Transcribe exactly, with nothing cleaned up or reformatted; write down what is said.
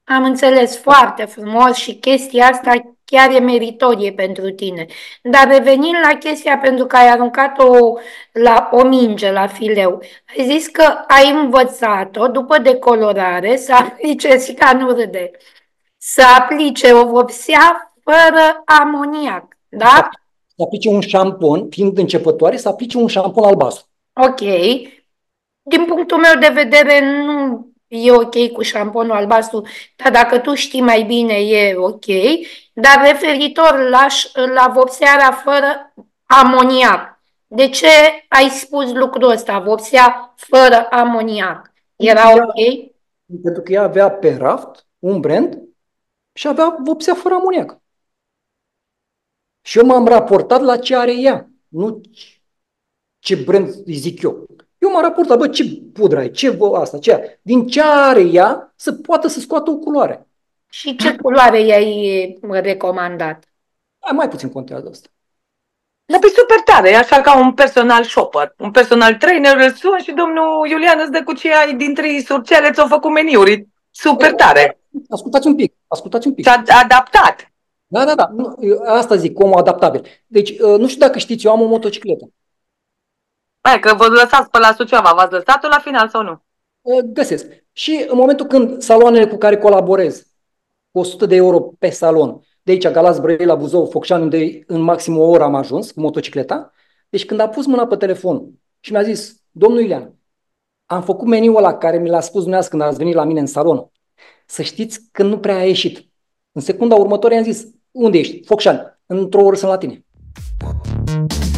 Am înțeles foarte frumos și chestia asta chiar e meritorie pentru tine. Dar revenind la chestia pentru că ai aruncat-o la o minge, la fileu, ai zis că ai învățat-o după decolorare să aplice, și ca nu râde, să aplice o vopsea fără amoniac, Să da? să aplice un șampon, fiind începătoare, să aplice un șampon albastru. Ok. Din punctul meu de vedere, nu e ok cu șamponul albastru, dar dacă tu știi mai bine, e ok. Dar referitor la, ș- la vopsearea fără amoniac, de ce ai spus lucrul ăsta, vopsea fără amoniac? Pentru că Era ea, ok? pentru că ea avea pe raft un brand și avea vopsea fără amoniac. Și eu m-am raportat la ce are ea, nu ce brand îi zic eu. Eu m-am raportat, bă, ce pudră ai, ce vă asta, ce din ce are ea să poată să scoată o culoare. Și ce culoare i-ai recomandat? Ai mai puțin contează asta. Dar pe super tare, e așa ca un personal shopper, un personal trainer, îl sun și domnul Iulian îți dă cu ce ai din trei surcele, ți-au făcut meniuri. Super tare. Ascultați un pic, ascultați un pic. S-a adaptat. Da, da, da, nu, eu asta zic, omul adaptabil. Deci, uh, nu știu dacă știți, eu am o motocicletă. Hai că vă lăsați pe la Suceava, v-ați lăsat-o la final sau nu? Uh, Găsesc. Și în momentul când saloanele cu care colaborez, cu o sută de euro pe salon, de aici, Galați, Brăila, Buzău, Focșani, unde în maxim o oră am ajuns cu motocicleta, deci când a pus mâna pe telefon și mi-a zis, domnul Iulian, am făcut meniul ăla care mi l-a spus dumneavoastră când ați venit la mine în salon. Să știți că nu prea a ieșit. În secunda următoare i-am zis, unde ești? Focșani. Într-o oră sunt la tine.